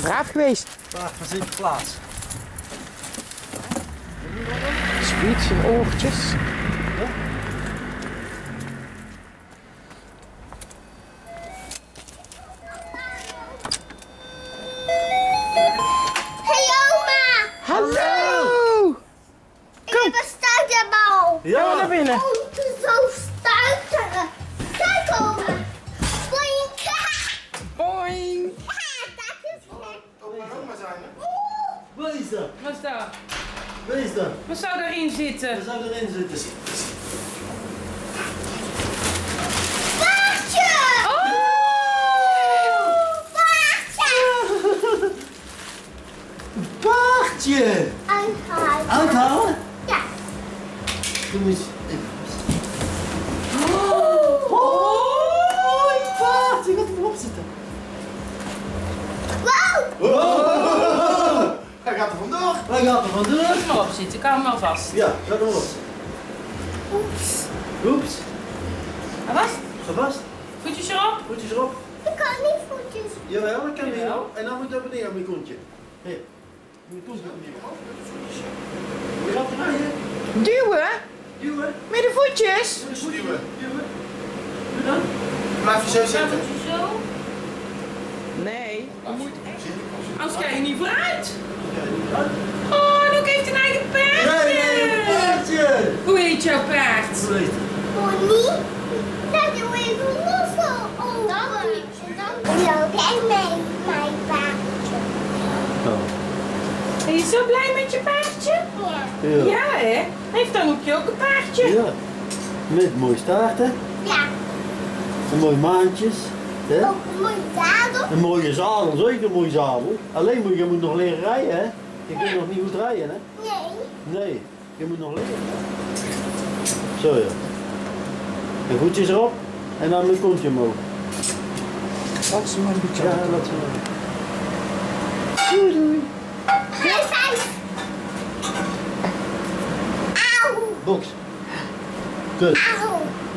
braaf geweest. Paard van Sinterklaas. Sweet, zijn oortjes. Ja? Hallo, ma! Hallo! Ik heb een stuiterbal. Ja, we naar binnen. Oh, het is zo stuiteren. Kijk, oma. Boink. Boing! Dat is gek. Oma zijn, hè? Wat is dat? Wat is dat? Wat is dat? Wat zou daarin zitten? Wat zou erin zitten? Paardje! Oh! Paardje! Een paardje! Uithalen. Uithalen? Ja. Doe eens even. Oh, een paard! Je gaat erop zitten. Wow! Hij gaat er vandoor. Waar gaat er vandoor? Ga maar op zitten, ik hou hem maar vast. Ja, ga er op. Oeps. Oeps. Ga vast. Ga vast. Voetjes erop. Voetjes erop. Ik kan niet voetjes. Jawel, dat kan Jawel. niet. En dan moet je op en neer met je kontje. Hier. Moet je kontje op en neer. Moet je dat rijden? Duwen? Duwen. Met de voetjes? Duwen. Duwen. Doe dan. Blijf je zo Gaat zitten. het je zo? Nee, je moet echt... Anders ga je niet vooruit. Ja. Oh, Loek heeft een eigen paardje. Nee, paardje! Hoe heet jouw paard? Hoe heet het? Pony. Dat doe ik nog zo over. Loop jij mee, mijn paardje? Oh. Ben je zo blij met je paardje? Ja. Ja. Ja, hè? Heeft dan ook een paardje? Ja. Met mooie staarten. Ja. En mooie maantjes. Hè? Ook een mooi zadel. Een mooie zadel, zeker een mooie zadel. Alleen moet je moet nog leren rijden, hè? Je kunt nog niet goed rijden, hè? Nee. Nee, je moet nog leren. Zo ja. En voetjes erop en dan mijn kontje omhoog. Dat is maar een beetje. Ja, laat ze maar. Doei doei. High five. Auw. Box. Kut. Auw.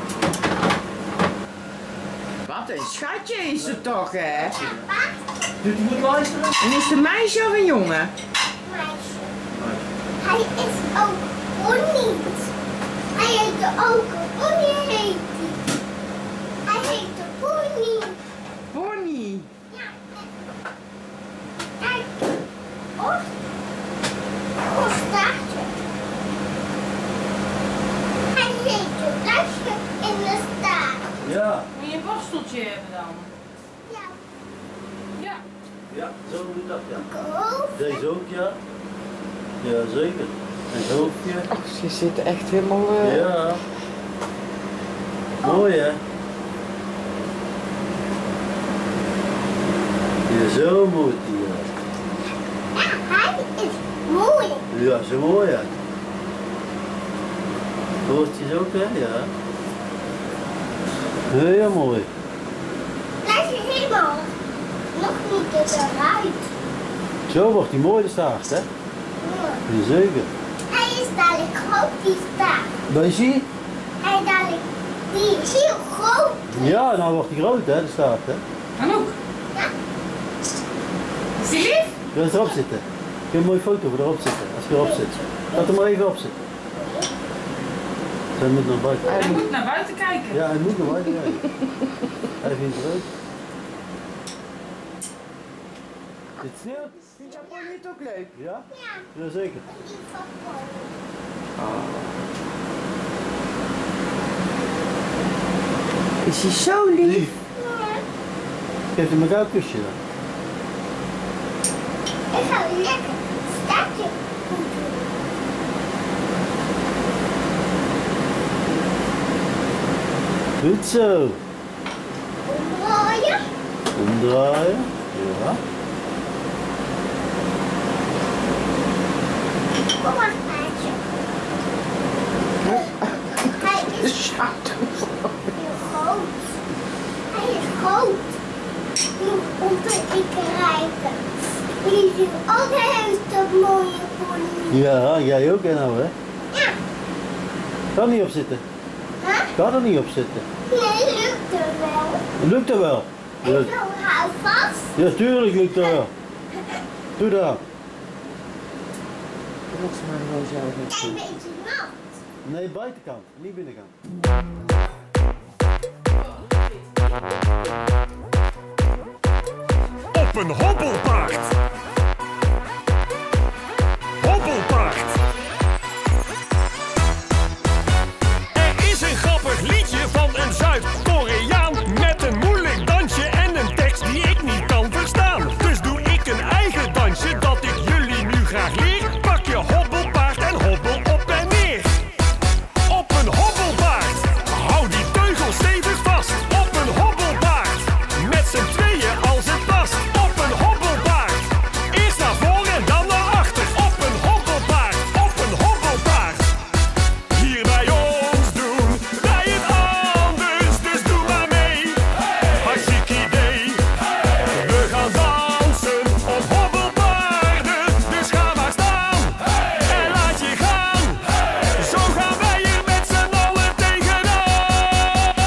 Wat een schatje is het toch, hè? Doet hij goed luisteren? En is het een meisje of een jongen? Meisje. Hij is ook pony. Hij heet ook pony heet hij. Hij heet de pony. Pony. Ja. Kijk. Oh. Oh, staartje. Hij heet de lasje in de staart. Ja. Moet je een borsteltje hebben dan? Ja. Ja. Ja, zo moet dat, ja. Go. Deze ook, ja. Ja, zeker. En het hoofdje. Ach, ze zitten echt helemaal... Ja. Mooi, hè? Ja, zo moet die, ja. Ja, hij is mooi. Ja, zo mooi, hè? Hoortjes ook, hè? Ja. Heel mooi. Blijf je helemaal nog niet eruit. Zo wordt die mooi de staart, hè? Ja. Zeker. Hij is dadelijk groot, die staart. Ben je? Hij is dadelijk, die is heel groot. Ja, nou wordt die groot, hè, de staart, hè? Anouk. Ja. Is die lief? Ga eens erop zitten. Ik heb een mooie foto voor erop zitten, als je erop zit. Laat hem maar even op zitten. Zij moet naar buiten. Hij moet naar buiten kijken. Ja, hij moet naar buiten kijken. Hij vindt het leuk. Dit sneeuwt. Vind je pony het ook leuk? Ja? Ja. Jazeker. Die van Paul. Is hij zo lief? Lief. Ja. Geef hem een gauw kusje dan. Ik ga lekker staartje goed doen. Goed zo. Omdraaien. Omdraaien. Ja. Kom maar, paardje. Hij is Schat. heel groot. Hij is groot. Genoeg om te kijken. Die ziet ook een mooie pony. Ja, jij ook, hè, nou, hè? Ja. Kan niet op zitten. Huh? Kan er niet op zitten. Nee, lukt er wel. Lukt er wel? Ik Ja, wil haar vast. ja tuurlijk lukt er wel. Doe dat. Dat is maar gewoon zo. Kijk, beetje nat. Nee, buitenkant, niet binnenkant. Op een hobbelpaard. Hobbelpaard. Er is een grappig liedje van een Zuid-Koreaan met een moeilijk dansje en een tekst die ik niet kan verstaan. Dus doe ik een eigen dansje dat ik jullie nu graag leer. Pak je hobbelpaard en hobbel op en neer. Op een hobbelpaard. Hou die teugel stevig vast. Op een hobbelpaard. Met z'n tweeën als het past. Op een hobbelpaard. Eerst naar voren en dan naar achter. Op een hobbelpaard. Op een hobbelpaard. Hier bij ons doen wij het anders. Dus doe maar mee. Hartstikke idee. We gaan dansen op hobbelpaarden. Dus ga maar staan. En laat je gaan. Zo gaan wij er met z'n allen tegenaan.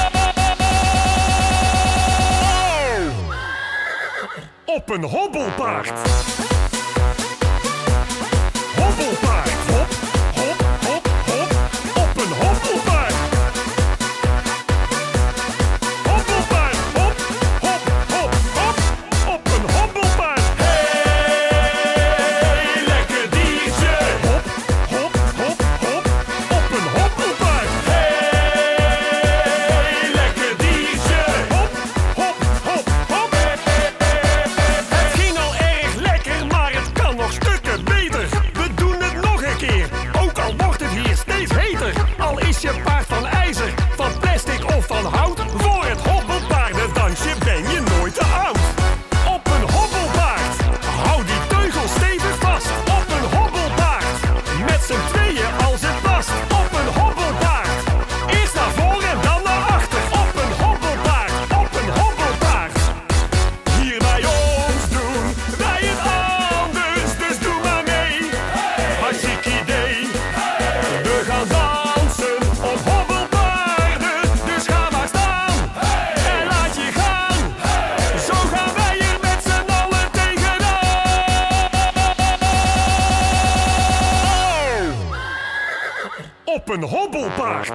Op een hobbelpaard. Hobbelpaard. Hop, hop, hop, hop. Op een hobbelpaard. Hobbelpaard. Hop, hop, hop, hop. Op een hobbelpaard. Hey, lekker diertje. Hop, hop, hop, hop. Op een hobbelpaard. Hey, lekker diertje. Hop, hop, hop, hop. Het ging al erg lekker, maar het kan nog stukken beter. We doen het nog een keer, ook al wordt het hier steeds heter. Al is je paard van ijzer, van plastic of van hout. Voor het hobbelpaardendansje ben je nooit te oud. Op een hobbelpaard, hou die teugel stevig vast. Op een hobbelpaard, met z'n tweeën als het past. Op een hobbelpaard, eerst naar voren en dan naar achter. Op een hobbelpaard, op een hobbelpaard. Hier bij ons doen wij het anders, dus doe maar mee. Hartstikke idee. We gaan dansen op hobbelpaarden, dus ga maar staan. En laat je gaan. Zo gaan wij er met z'n allen tegenaan. Op een hobbelpaard.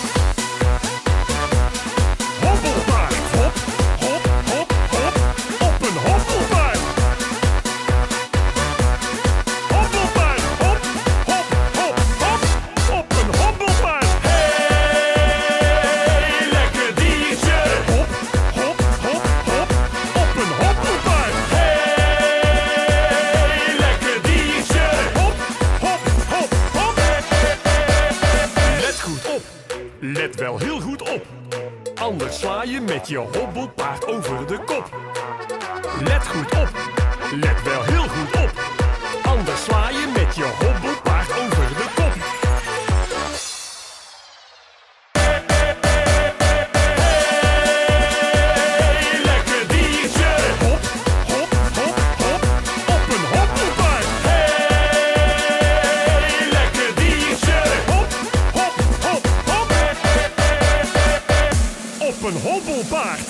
Hobbelpaard. Hop, hop, hop, hop. Op een hobbelpaard. Hobbelpaard. Hop, hop, hop, hop. Op een hobbelpaard. Hey, lekker diertje. Hop, hop, hop, hop. Op een hobbelpaard. Hey, lekker diertje. Hop, hop, hop, hop. Let goed op. Let wel heel goed op. Anders sla je met je hobbelpaard over de kop. Let goed op. Let wel heel goed op. Anders sla je met je hobbelpaard over de kop. Hey, lekker diertje. Hop, hop, hop, hop. Op een hobbelpaard. Hey, lekker diertje. Hop, hop, hop, hop. Op een hobbelpaard.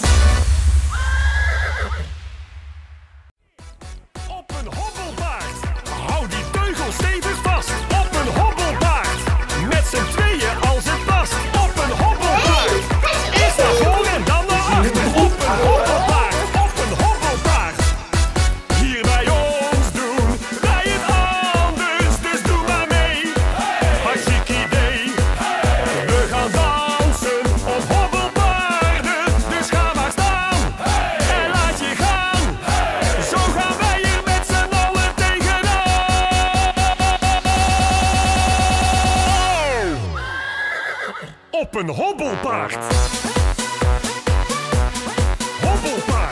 Op een hobbelpaard. Hou die teugel stevig vast. Op een hobbelpaard. Met z'n tweeën als het past. Op een hobbelpaard. Eerst naar voren en dan naar achter. Op een hobbelpaard. Op een hobbelpaard. Hier bij ons doen wij het anders. Dus doe maar mee. Hartstikke idee. We gaan dansen op hobbelpaarden. Dus ga maar staan. En laat je gaan. Zo gaan wij er met z'n allen tegenaan. Op een hobbelpaard. Hobbelpaard.